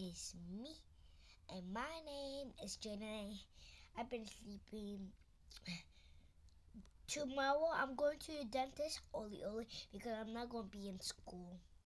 is me, and my name is Jenna. I've been sleeping. Tomorrow I'm going to the dentist, Oli, because I'm not going to be in school.